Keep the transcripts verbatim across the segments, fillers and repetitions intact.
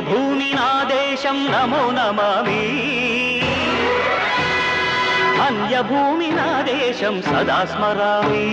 పుణ్యభూమి నా దేశం నమో నమామి ధన్యభూమి నా దేశం సదా స్మరామి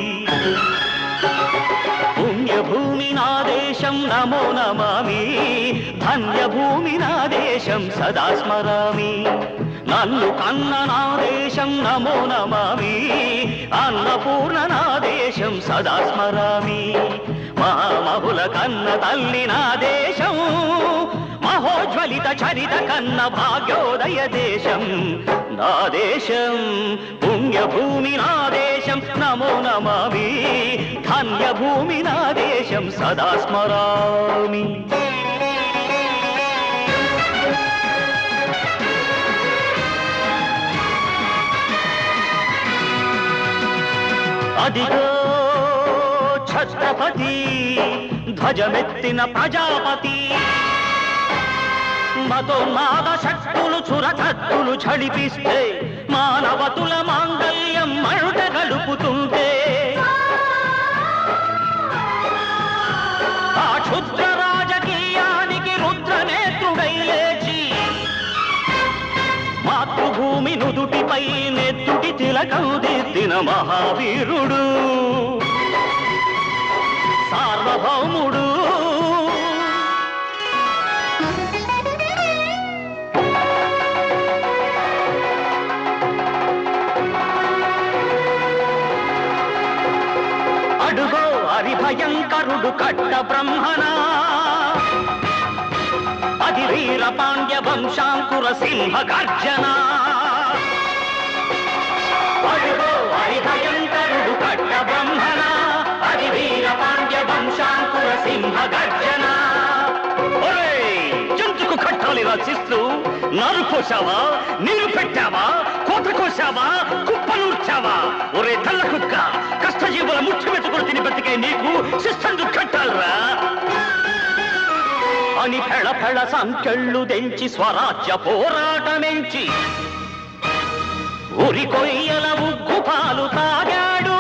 పుణ్యభూమి నా దేశం నమో నమామి ధన్యభూమి నా దేశం సదా స్మరామి నన్ను కన్న నా దేశం నమో నమామి అన్నపూర్ణ నా దేశం సదా స్మరామి మహామహుల కన్న తల్లి నా దేశం మహోజ్వలిత చరిత కన్న భాగ్యోదయ దేశం నా దేశం పుణ్యభూమి నా దేశం నమో నమామి ధన్యభూమి నా దేశం సదా స్మరామి అదిగో ఛత్రపతి ధ్వజమెత్తిన ప్రజాపతి మతోన్మాద శక్తులు చురకత్తులు ఝడిపిస్తే మానవతుల మాంగల్యం మరుట గలుపుతుంటే ఆ క్షుద్ర రాజకీయానికి రుద్రనేత్రుడై లేచి మాతృభూమి నుదుటిపై నెత్తుటి తిలకం దిద్దిన మహావీరుడు సార్వభౌముడు అడుగో హరిభయంకరుడు కట్ట బ్రహ్మణ అది వీర పాండ్య వంశాంకుర సింహ గర్జన అడుగో హరిభయంకరుడు కట్ట బ్రహ్మణ అది వీర పాండ్య వంశాంకుర సింహ గర్జన జంతుకు కట్టాలి రచిస్తూ నారు కోసావా నీరు పెట్టావా కోత కోసావా కుప్పనూర్చావా ఒరే తల్ల కుక్క కష్టజీవుల ముఖ్య మెతుకులు తిని బతికే నీకు శిస్తందు కట్టాలరా అని ఫెళ ఫెళ సంఖ్యళ్ళు తెంచి స్వరాజ్య పోరాటమెంచి ఉరి కొయ్యల ఉగ్గు పాలు తాగాడు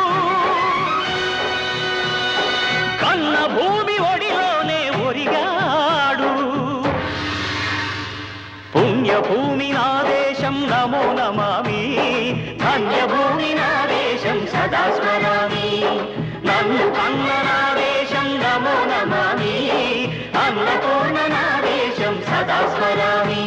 కన్న భూమి ఒడిలోనే ఒరిగాడు పుణ్యభూమి నా దేశం నమో నమామి ధన్యభూమి నా దేశం సదా స్మరామి నన్ను కన్న నా దేశం నమో నమామి అన్నపూర్ణ నా దేశం సదా స్మరామి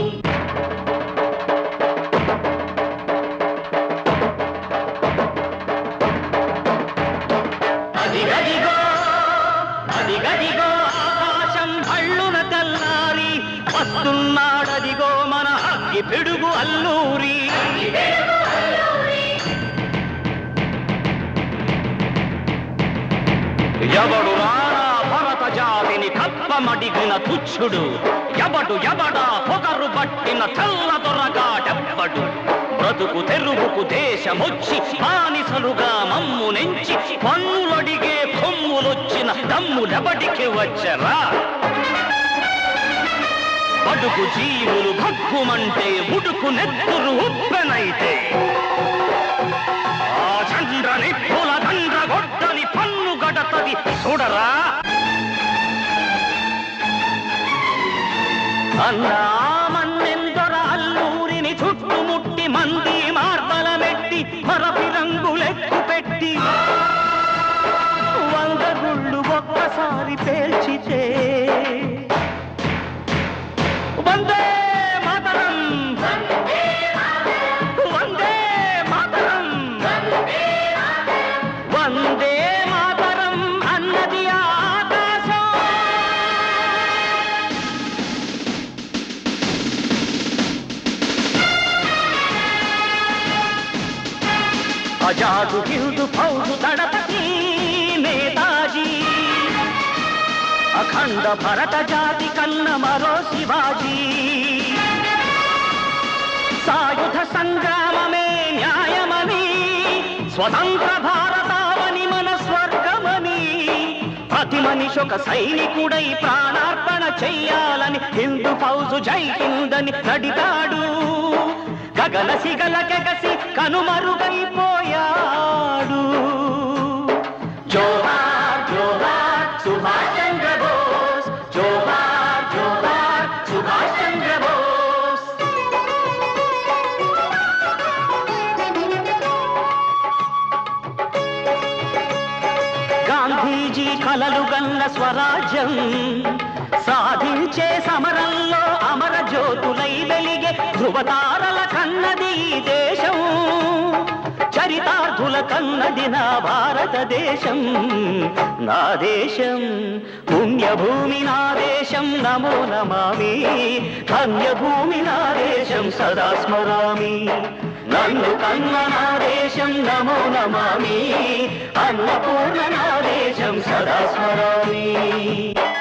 అదిగదిగో అదిగదిగో ఆకాశం భళ్ళున తెల్లారి వస్తున్నాడదిగో మన అగ్గి పిడుగు అల్లూరి ఎవడు రారా భరత జాతిని కప్పమడిగిన తుచ్చుడు ఎవడు ఎవడా పొగరు పట్టిన తెల్ల దొరగాడెవ్వడు బ్రతుకు తెరువుకు దేశమొచ్చి బానిసలుగా మమ్ము నెంచి పన్నులడిగే కొమ్ములొచ్చిన దమ్ములెబడికి వచ్చరా బడుకు జీవులు భగ్గుమంటే ఉడుకు నెత్తురు ఉప్పెనైతే ఆ చంద్ర నిప్పుల దండ్ర గొడ్డలి పన్ను గడతది చూడరా అన్నా మన్నెందొర అల్లూరిని చుట్టుముట్టి మంది మార్బల మెట్టి మరపి రంగులెక్కు పెట్టి వంద గుళ్ళు ఒక్కసారి పేల్చితే వందే మాతరం వందే మాతరం వందే మాతరం అన్నది ఆకాశం ఆజాదు హిందూ ఫౌజు దళపతి నేతాజీ అఖండ భరత జాతి కన్న మరో శివాజీ సాయుధ సంగ్రామమే న్యాయమని స్వతంత్ర భారతావని మన స్వర్గమని ప్రతి మనిషి ఒక సైనికుడై ప్రాణార్పణ చెయ్యాలని హిందూ ఫౌజు జై హిందని నడిగాడు గగన సిగల కెగసి కనుమరుగైపోయాడు జోహార్ జోహార్ సుభాష్ చంద్ర బోస్ జోహార్ జోహార్ స్వామీజీ కలలు గన్న స్వరాజ్యం సాధించే సమరంలో అమర జ్యోతులై వెలిగే ధృవతారల కన్నది ఈ దేశం చరితార్థుల కన్నది నా భారతదేశం నా దేశం పుణ్యభూమి నా దేశం నమో నమామి ధన్యభూమి నా దేశం సదా స్మరామి నన్ను కన్న నా దేశం నమో నమామి అన్నపూర్ణ నా దేశం సదా స్మరామి